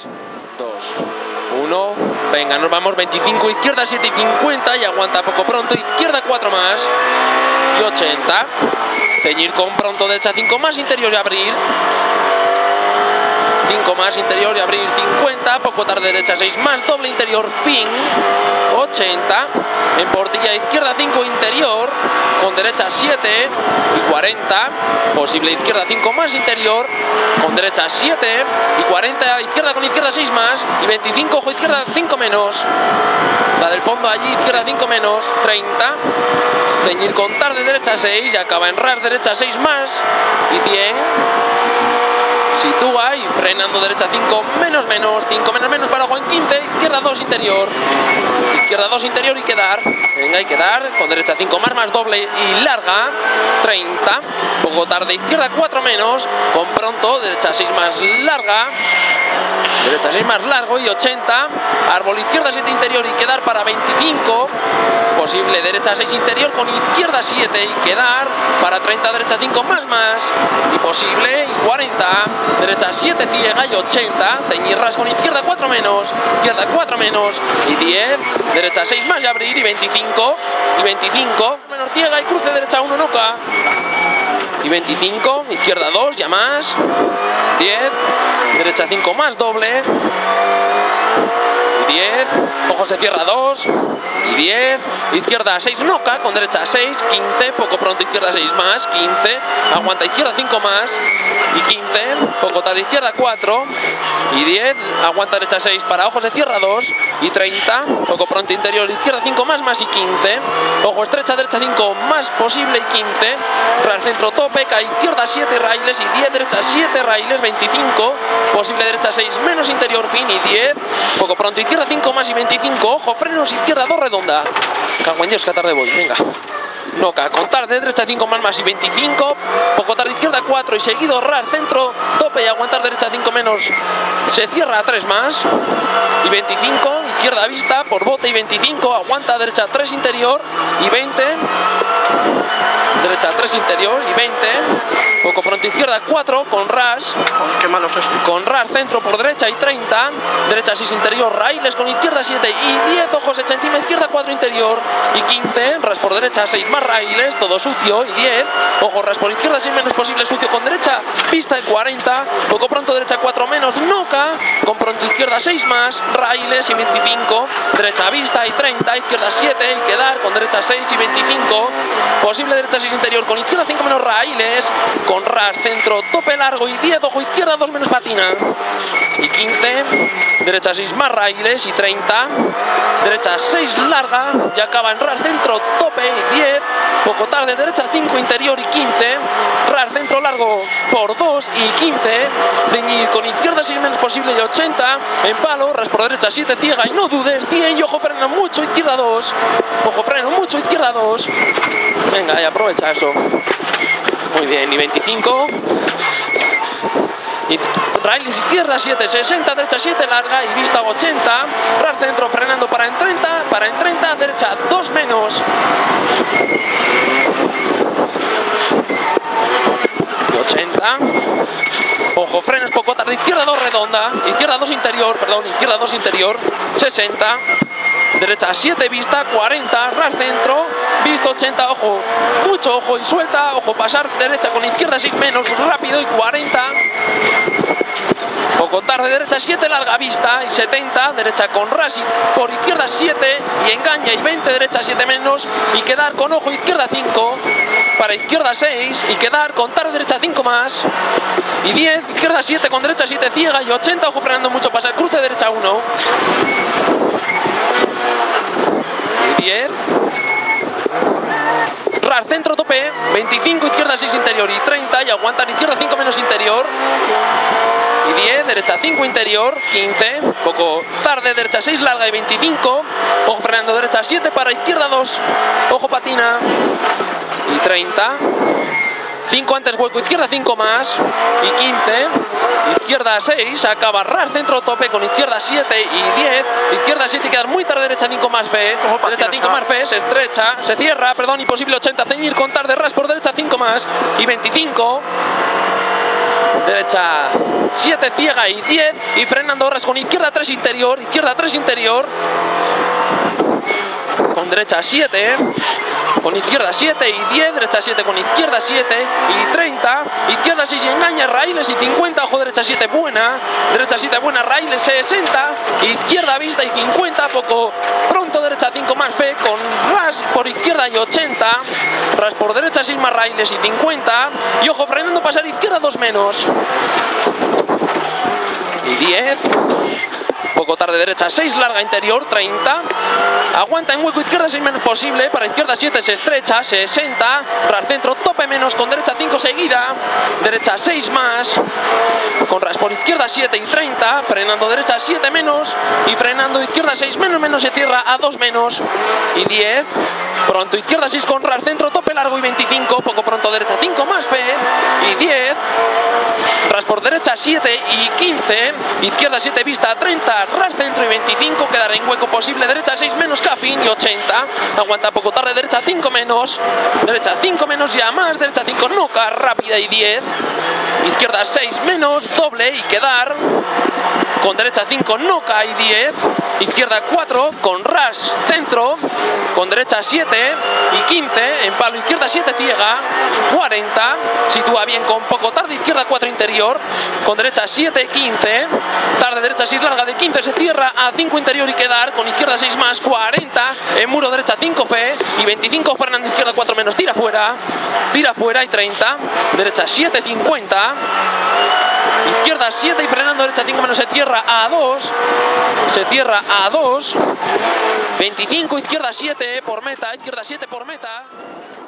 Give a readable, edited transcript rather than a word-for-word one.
2, 1. Venga, nos vamos. 25, izquierda 7 y 50 y aguanta poco pronto. Izquierda 4 más y 80. Ceñir con pronto, derecha 5 más, interior y abrir. 5 más, interior y abrir 50, poco tarde derecha 6 más, doble interior, fin, 80, en portilla izquierda 5 interior, con derecha 7 y 40, posible izquierda 5 más interior, con derecha 7 y 40, izquierda con izquierda 6 más y 25, ojo izquierda 5 menos, la del fondo allí, izquierda 5 menos, 30, ceñir con tarde derecha 6 y acaba en ras derecha 6 más y 100. Sitúa y frenando derecha 5 menos menos, 5 menos menos para ojo en 15, izquierda 2 interior, izquierda 2 interior y quedar, venga y quedar, con derecha 5 más doble y larga, 30, poco tarde izquierda 4 menos, con pronto, derecha 6 más larga, derecha 6 más largo y 80, árbol izquierda 7 interior y quedar para 25, posible derecha 6 interior con izquierda 7 y quedar para 30, derecha 5 más y posible y 40, derecha 7 ciega y 80, ceñirras con izquierda 4 menos y 10, derecha 6 más y abrir y 25 menos ciega y cruce derecha 1 noca y 25, izquierda 2 ya más, 10, derecha 5 más doble y 10, ojo se cierra 2 y 10, izquierda 6 noca, con derecha 6, 15, poco pronto izquierda 6 más, 15, aguanta izquierda 5 más y 15, poco tarde izquierda 4 y 10, aguanta derecha 6 para ojo se cierra 2 y 30, poco pronto interior izquierda 5 más y 15, ojo estrecha derecha 5 más posible y 15, ras centro tope, cae izquierda 7 raíles y 10, derecha 7 raíles, 25, posible derecha 6 menos interior fin y 10, poco pronto izquierda 5 más y 25, ojo frenos izquierda 2 redonda, cago en Dios que tarde voy, venga. Noca, con tarde, derecha 5 más y 25, poco tarde izquierda 4 y seguido ras, centro, tope y aguantar derecha 5 menos, se cierra 3 más y 25, izquierda vista por bote y 25, aguanta derecha 3 interior y 20, derecha 3 interior y 20, poco pronto izquierda 4 con ras, qué malos estoy. con ras centro por derecha y 30, derecha 6 interior, raíles con izquierda 7 y 10, ojos echa encima, izquierda 4 interior y 15, ras por derecha 6 más raíles, todo sucio y 10, ojo ras por izquierda 6 menos posible sucio con derecha, vista y 40, poco pronto derecha 4 menos, noca, con pronto izquierda 6 más, raíles y 25, derecha vista y 30, izquierda 7 y quedar con derecha 6 y 25, posible derecha 6 interior con izquierda 5 menos raíles, con ras centro tope largo y 10, ojo izquierda 2 menos patina y 15, derecha 6 más raíles y 30, derecha 6 larga y acaba en ras centro tope y 10, poco tarde derecha 5 interior y 15, ras centro largo por 2 y 15, ceñir con izquierda 6 menos posible y 80, en palo, ras por derecha 7 ciega y no dudes, 100 y ojo freno mucho izquierda 2, ojo freno mucho izquierda 2, venga y aprovecha eso, muy bien, y 25, y raíles izquierda 7, 60, derecha 7 larga y vista 80, ras centro frenando para en 30, derecha 2 menos y 80, ojo frenos poco tarde, izquierda 2 redonda, izquierda 2 interior, perdón, izquierda 2 interior, 60, derecha 7 vista, 40, ras centro, vista 80, ojo, mucho ojo y suelta, ojo pasar derecha con izquierda 6 menos, rápido y 40, poco tarde derecha 7 larga vista y 70, derecha con ras y por izquierda 7 y engaña y 20, derecha 7 menos y quedar con ojo izquierda 5, para izquierda 6 y quedar con tarde derecha 5 más y 10, izquierda 7 con derecha 7 ciega y 80, ojo frenando mucho, pasar cruce derecha 1 y 10, ras centro tope, 25 izquierda 6 interior y 30 y aguantan izquierda 5 menos interior y 10, derecha 5 interior, 15, poco tarde, derecha 6 larga y 25, ojo frenando derecha 7 para izquierda 2, ojo patina y 30, 5 antes hueco, izquierda 5 más y 15, izquierda 6, acaba ras centro tope con izquierda 7 y 10, izquierda 7 y quedar muy tarde, derecha 5 más fe, derecha 5 más fe, se estrecha, se cierra, perdón, y posible 80, ceñir con tarde, ras por derecha 5 más y 25, derecha 7 ciega y 10, y frenando Ras con izquierda 3 interior, izquierda 3 interior, con derecha 7, con izquierda 7 y 10, derecha 7 con izquierda 7 y 30, izquierda 6 y engaña, raíles y 50, ojo derecha 7 buena, derecha 7 buena, raíles 60, izquierda vista y 50, poco pronto, derecha 5 más fe, con Ras por izquierda y 80, Ras por derecha 6 más raíles y 50, y ojo frenando pasar izquierda 2 menos, y 10, poco tarde derecha 6 larga interior 30, aguanta en hueco izquierda 6 menos posible, para izquierda 7 se estrecha 60, Ras centro tope menos con derecha 5 seguida, derecha 6 más, con Ras por izquierda 7 y 30, frenando derecha 7 menos y frenando izquierda 6 menos menos se cierra a 2 menos y 10, pronto izquierda 6 con Ras centro tope largo y 25, poco pronto derecha 5 más fe y 10, Ras por derecha 7 y 15, izquierda 7 vista 30, Ras centro y 25, quedar en hueco posible, derecha 6 menos Cafín y 80, aguanta poco tarde, derecha 5 menos ya más, derecha 5 noca, rápida y 10, izquierda 6 menos, doble y quedar, con derecha 5 noca y 10, izquierda 4 con Ras centro, con derecha 7 y 15, en palo izquierda 7 ciega, 40, sitúa bien con poco tarde, izquierda 4 interior, con derecha 7 15, tarde derecha 6 larga de 15 se cierra a 5 interior y quedar, con izquierda 6 más 40, en muro derecha 5 fe y 25, frenando izquierda 4 menos, tira fuera y 30, derecha 7 50, izquierda 7 y frenando derecha 5 menos se cierra a 2, 25, izquierda 7 por meta, izquierda 7 por meta.